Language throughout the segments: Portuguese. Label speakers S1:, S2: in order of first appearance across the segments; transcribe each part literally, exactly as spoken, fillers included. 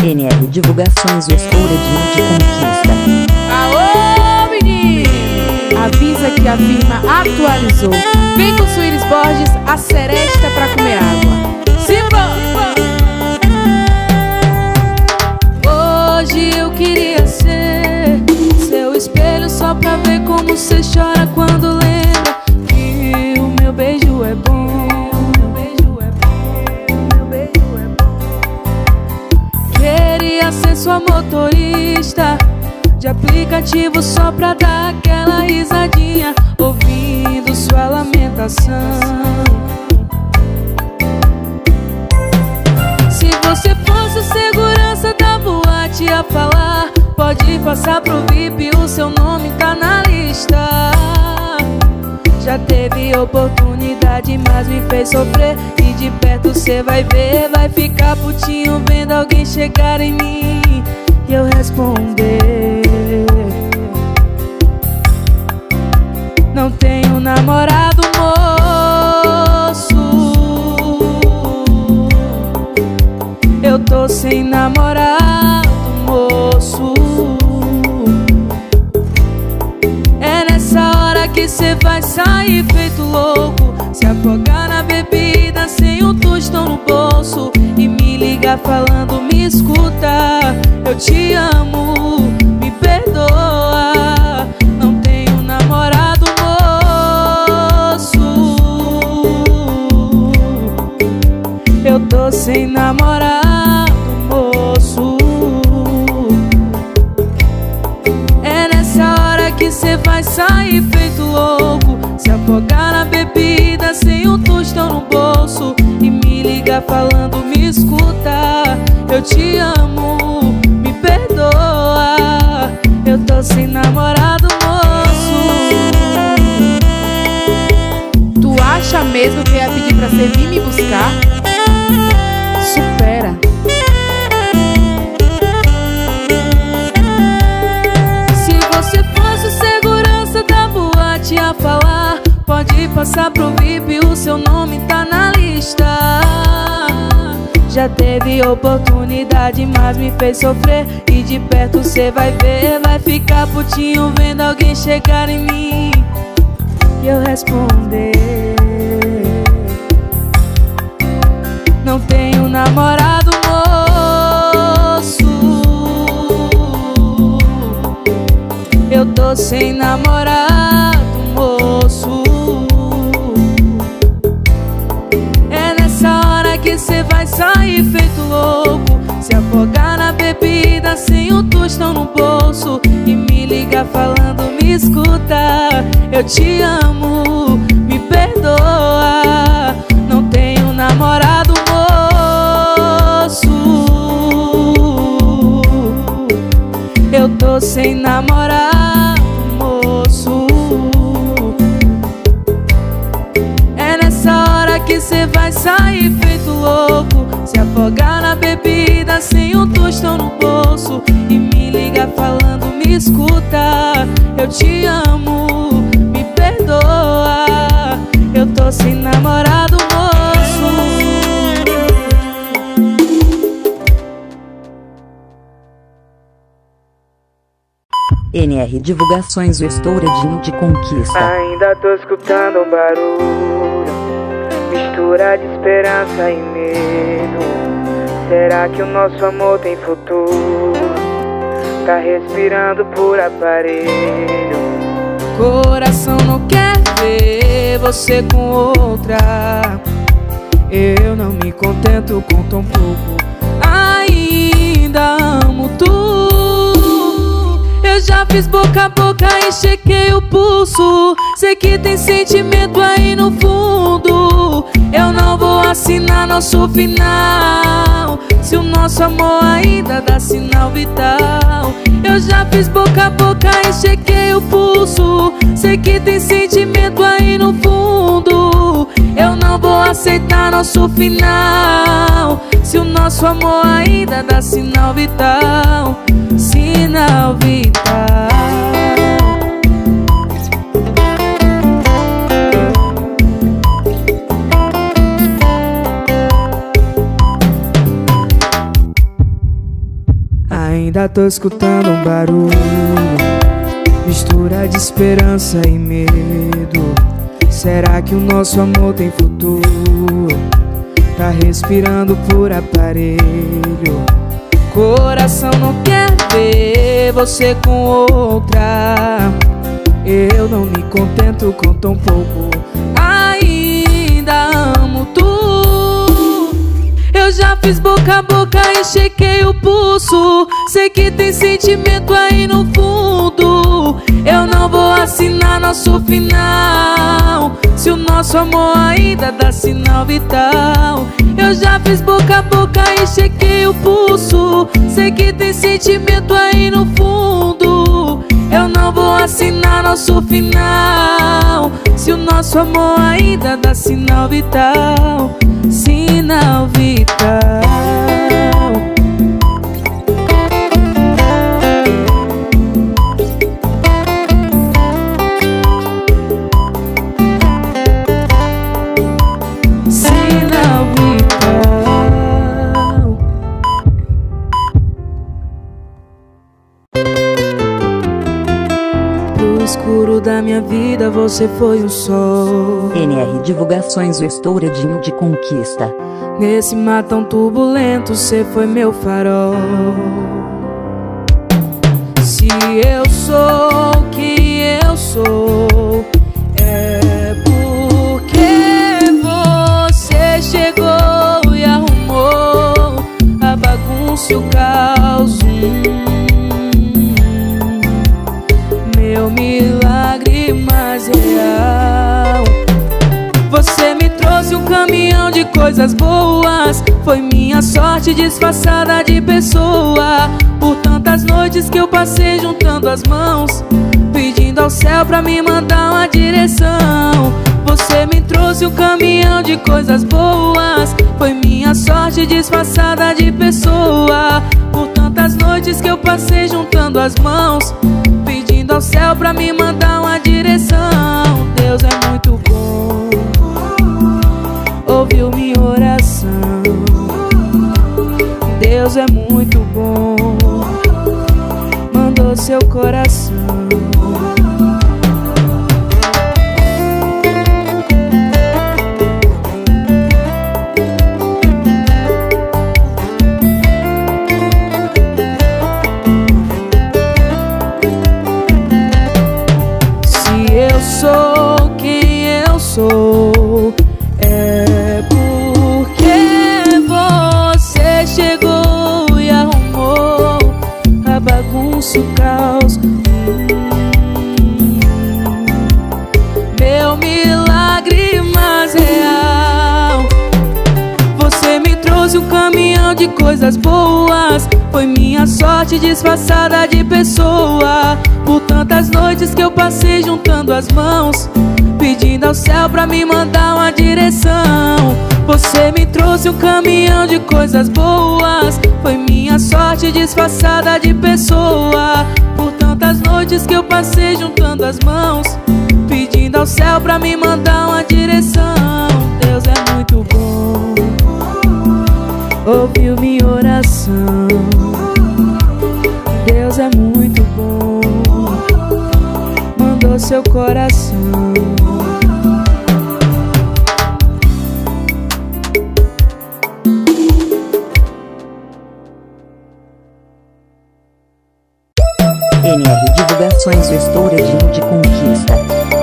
S1: N R Divulgações, o estouradinho de conquista.
S2: Aô, menino! Avisa que a firma atualizou. Vem com Suíris Borges, a seresta pra comer água. Simbora! Hoje eu queria ser seu espelho só pra ver como você chora quando lembra que o meu beijo é bom. Meu beijo é bom, meu beijo é bom. Queria ser sua motorista de aplicativo só pra dar aquela risadinha ouvindo sua lamentação. Se você fosse o segurança da boate a falar, pode passar pro V I P, o seu nome tá na lista. Já teve oportunidade, mas me fez sofrer. E de perto cê vai ver, vai ficar putinho vendo alguém chegar em mim e eu responder: não tenho namorado, moço. Eu tô sem namorado, moço. É nessa hora que cê vai sair feito louco, se afogar na bebida sem um tostão no bolso e me ligar falando: me escuta, eu te amo, me perdoa. Não tenho namorado, moço. Eu tô sem namorado, moço. É nessa hora que cê vai sair feito louco, se afogar na bebida sem um tostão no bolso e me ligar falando: me escuta, eu te amo, me perdoa. Eu tô sem namorado, moço. Tu acha mesmo que eu ia pedir pra você vir me buscar? Supera. Se você fosse o segurança da boate a falar, pode passar pro V I P, o seu nome tá na lista. Já teve oportunidade, mas me fez sofrer. E de perto cê vai ver, vai ficar putinho vendo alguém chegar em mim e eu responder: não tenho namorado, moço. Eu tô sem namorado, moço. É nessa hora que cê vai sair feito louco, se afogar na bebida sem um tostão no bolso e me ligar falando: me escuta, eu te amo, me perdoa. Não tenho namorado, moço. Eu tô sem namorado, moço. É nessa hora que cê vai sair feito louco, se afogar na bebida sem um tostão no bolso e me ligar falando: me escuta, eu te amo, me perdoa. Eu tô sem namorado, moço.
S1: N R Divulgações, o estouradinho de conquista.
S3: Ainda tô escutando um barulho, mistura de esperança e medo. Será que o nosso amor tem futuro? Tá respirando por aparelho.
S2: Coração não quer ver você com outra. Eu não me contento com tão pouco. Ainda amo tu. Eu já fiz boca a boca e chequei o pulso. Sei que tem sentimento aí no fundo. Eu não vou assinar nosso final se o nosso amor ainda dá sinal vital. Eu já fiz boca a boca e chequei o pulso. Sei que tem sentimento aí no fundo. Eu não vou aceitar nosso final se o nosso amor ainda dá sinal vital. Sinal vital. Ainda tô escutando um barulho, mistura de esperança e medo. Será que o nosso amor tem futuro? Tá respirando por aparelho. Coração não quer ver você com outra. Eu não me contento com tão pouco. Ainda amo tu. Eu já fiz boca a boca e chequei o pulso. Sei que tem sentimento aí no fundo. Eu não vou assinar nosso final se o nosso amor ainda dá sinal vital. Eu já fiz boca a boca e chequei o pulso. Sei que tem sentimento aí no fundo. Eu não vou assinar nosso final se o nosso amor ainda dá sinal vital. Sinal vital. Escuro da minha vida, você foi o sol.
S1: N R Divulgações, o estouradinho de conquista.
S2: Nesse mar tão turbulento, você foi meu farol. Se eu sou o que eu sou, é porque você chegou e arrumou a bagunça e o caos. Meu milagre mais real. Você me trouxe um caminhão de coisas boas. Foi minha sorte disfarçada de pessoa. Por tantas noites que eu passei juntando as mãos, pedindo ao céu pra me mandar uma direção. Você me trouxe um caminhão de coisas boas. Foi minha sorte disfarçada de pessoa. Por tantas noites que eu passei juntando as mãos, pedindo ao céu pra me mandar uma direção. Deus é muito bom, ouviu minha oração. Deus é muito bom, mandou seu coração. Sou quem eu sou, é porque você chegou e arrumou a bagunça, o caos. Meu milagre mais real. Você me trouxe um caminhão de coisas boas. Foi minha sorte disfarçada de pessoa. Por tantas noites que eu passei juntando as mãos, pedindo ao céu pra me mandar uma direção. Você me trouxe um caminhão de coisas boas. Foi minha sorte disfarçada de pessoa. Por tantas noites que eu passei juntando as mãos, pedindo ao céu pra me mandar uma direção. Deus é muito bom, ouviu minha oração. Deus é muito bom, mandou seu coração.
S1: N R Divulgações, o estouradinho de conquista.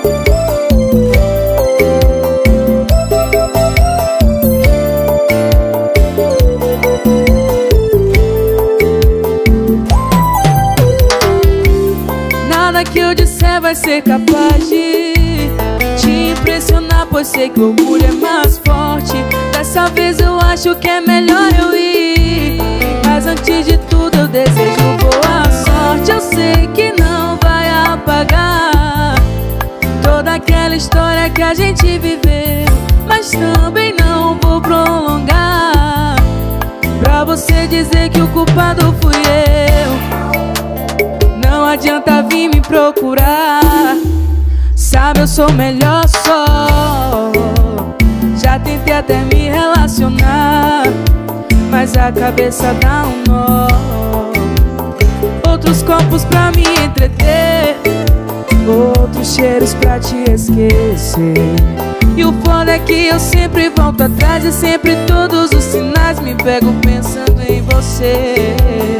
S2: Nada que eu disser vai ser capaz de te impressionar, pois sei que o orgulho é mais forte. Dessa vez eu acho que é melhor eu ir, mas antes de tudo eu desejo boa sorte. Eu sei que não vai apagar toda aquela história que a gente viveu, mas também não vou prolongar pra você dizer que o culpado fui eu. Não adianta vir me procurar, sabe eu sou melhor só. Já tentei até me relacionar, mas a cabeça dá um nó. outros copos pra me entreter, outros cheiros pra te esquecer. E o foda é que eu sempre volto atrás e sempre todos os sinais me pegam pensando em você.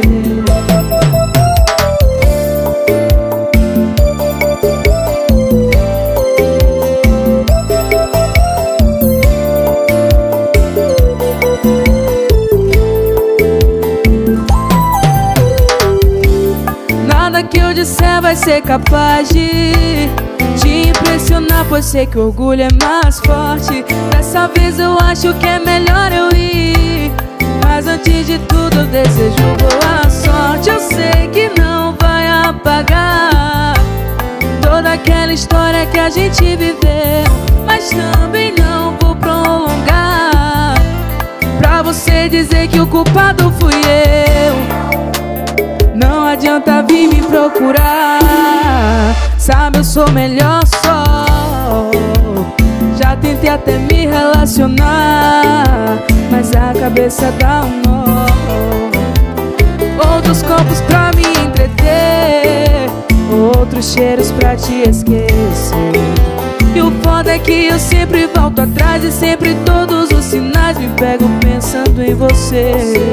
S2: Nada que eu disser vai ser capaz de te impressionar, pois sei que o orgulho é mais forte. Dessa vez eu acho que é melhor eu ir, mas antes de tudo eu desejo boa sorte. Eu sei que não vai apagar toda aquela história que a gente viveu, mas também não vou prolongar pra você dizer que o culpado fui eu. Não adianta vir me procurar, sabe, eu sou melhor só. Já tentei até me relacionar, mas a cabeça dá um nó. Outros copos pra me entreter, outros cheiros pra te esquecer. E o foda é que eu sempre volto atrás e sempre todos os sinais me pegam pensando em você.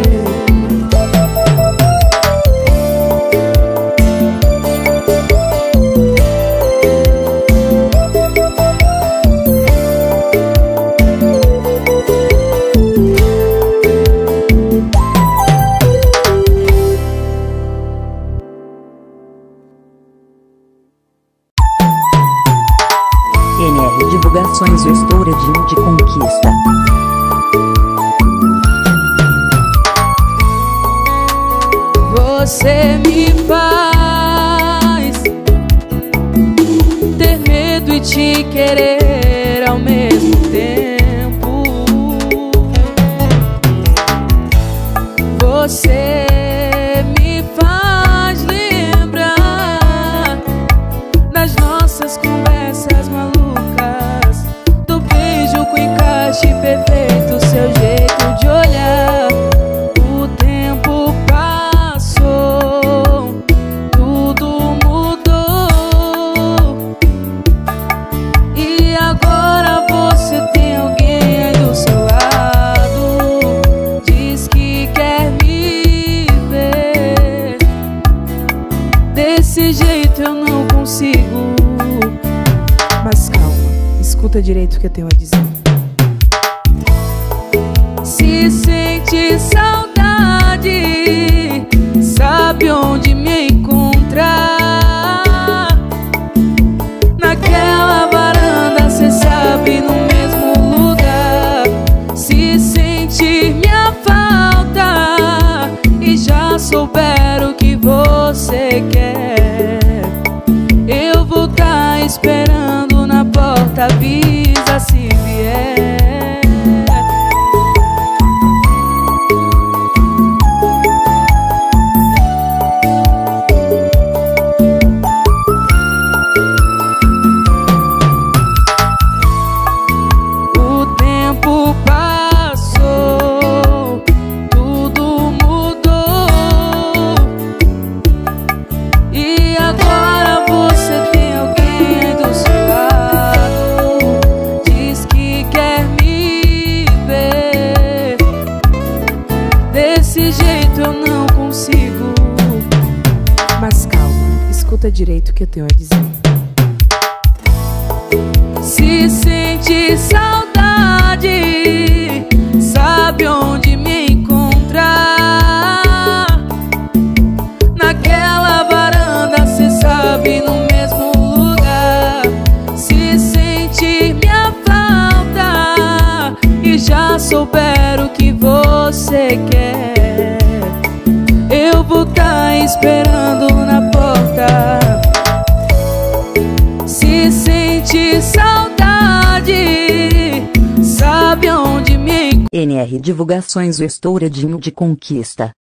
S1: N R Divulgações, o estouradinho de conquista.
S2: Você me faz ter medo e te querer ao mesmo tempo. Você me faz lembrar das nossas conversas malucas, do beijo com encaixe perfeito, seu jeito de olhar. O tempo passou, tudo mudou, e agora você tem alguém aí do seu lado. Diz que quer me ver, desse jeito eu não consigo. Mas calma, escuta direito o que eu tenho a dizer. Se sente saudade, sabe onde me encontrar. Naquela varanda, cê sabe, no mesmo lugar. Se sentir minha falta e já souber o que você quer, eu vou tá esperando na porta, avisa se vier. O tempo passou, tudo mudou, e agora você tem alguém do seu lado. Diz que quer me ver, desse jeito eu não consigo. Mas calma, escuta direito o que eu tenho a dizer. Se sente saudade, sabe onde me encontrar. Naquela varanda, cê sabe, no mesmo lugar. Se sentir minha falta e já souber o que você quer, eu vou tá esperando na porta. Se sente saudade, sabe onde me encontrar.
S1: N R Divulgações, o estouradinho de conquista.